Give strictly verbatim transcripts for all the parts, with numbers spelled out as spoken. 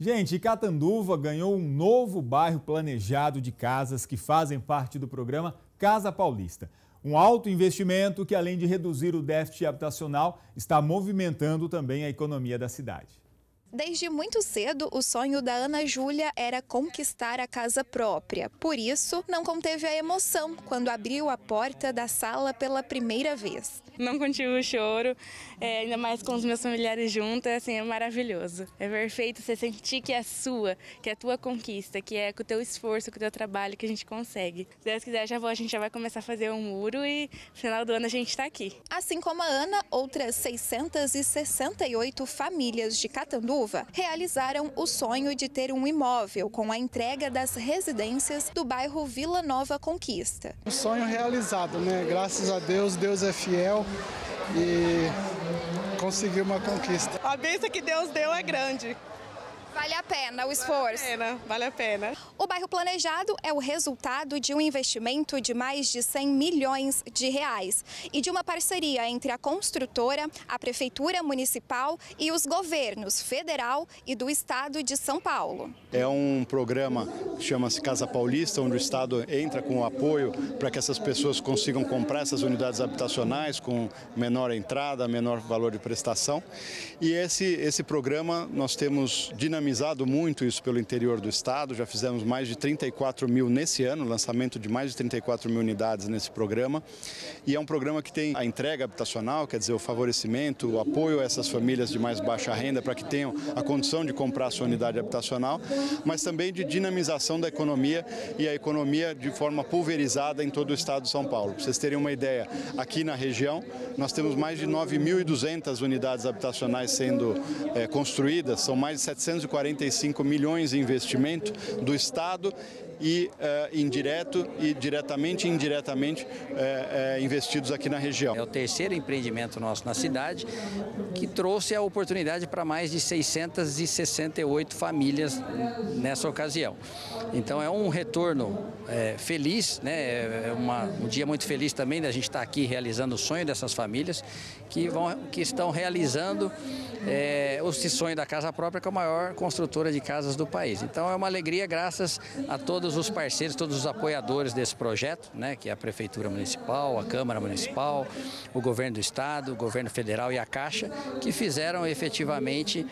Gente, Catanduva ganhou um novo bairro planejado de casas que fazem parte do programa Casa Paulista. Um alto investimento que, além de reduzir o déficit habitacional, está movimentando também a economia da cidade. Desde muito cedo, o sonho da Ana Júlia era conquistar a casa própria. Por isso, não conteve a emoção quando abriu a porta da sala pela primeira vez. Não contive o choro, é, ainda mais com os meus familiares juntos, assim, é maravilhoso. É perfeito você sentir que é sua, que é a tua conquista, que é com o teu esforço, com o teu trabalho que a gente consegue. Se Deus quiser, já vou, a gente já vai começar a fazer um muro e no final do ano a gente está aqui. Assim como a Ana, outras seiscentas e sessenta e oito famílias de Catanduva realizaram o sonho de ter um imóvel com a entrega das residências do bairro Vila Nova Conquista. Um sonho realizado, né? Graças a Deus, Deus é fiel e conseguiu uma conquista. A bênção que Deus deu é grande. Vale a pena o esforço. Vale a pena, vale a pena. O bairro planejado é o resultado de um investimento de mais de cem milhões de reais e de uma parceria entre a construtora, a Prefeitura Municipal e os governos federal e do Estado de São Paulo. É um programa que chama-se Casa Paulista, onde o Estado entra com o apoio para que essas pessoas consigam comprar essas unidades habitacionais com menor entrada, menor valor de prestação. E esse, esse programa nós temos dinamizado muito isso pelo interior do estado, já fizemos mais de trinta e quatro mil nesse ano, lançamento de mais de trinta e quatro mil unidades nesse programa. E é um programa que tem a entrega habitacional, quer dizer, o favorecimento, o apoio a essas famílias de mais baixa renda para que tenham a condição de comprar a sua unidade habitacional, mas também de dinamização da economia e a economia de forma pulverizada em todo o estado de São Paulo. Para vocês terem uma ideia, aqui na região nós temos mais de nove mil e duzentas unidades habitacionais sendo é, construídas, são mais de setecentos e quarenta e cinco milhões em investimento do Estado e uh, indireto e diretamente e indiretamente uh, uh, investidos aqui na região. É o terceiro empreendimento nosso na cidade que trouxe a oportunidade para mais de seiscentas e sessenta e oito famílias nessa ocasião. Então é um retorno é, feliz, né? É uma, um dia muito feliz também da gente estar aqui realizando o sonho dessas famílias que, vão, que estão realizando é, esse sonho da casa própria, que é a maior construtora de casas do país. Então é uma alegria graças a todos os parceiros, todos os apoiadores desse projeto, né, que é a Prefeitura Municipal, a Câmara Municipal, o Governo do Estado, o Governo Federal e a Caixa, que fizeram efetivamente,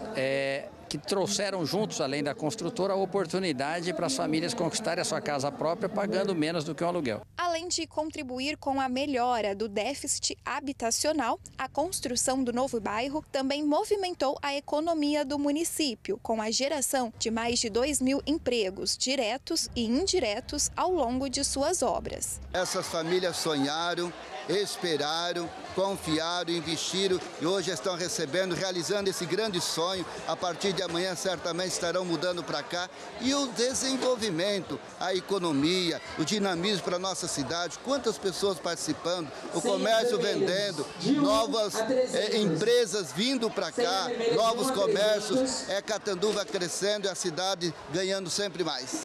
é, que trouxeram juntos, além da construtora, a oportunidade para as famílias conquistarem a sua casa própria pagando menos do que um aluguel. Além de contribuir com a melhora do déficit habitacional, a construção do novo bairro também movimentou a economia do município, com a geração de mais de dois mil empregos diretos e indiretos ao longo de suas obras. Essas famílias sonharam, esperaram, confiaram, investiram e hoje estão recebendo, realizando esse grande sonho. A partir de amanhã certamente estarão mudando para cá. E o desenvolvimento, a economia, o dinamismo para a nossa cidade, quantas pessoas participando, o comércio vendendo, novas é, empresas vindo para cá, novos comércios, é Catanduva crescendo e a cidade ganhando sempre mais.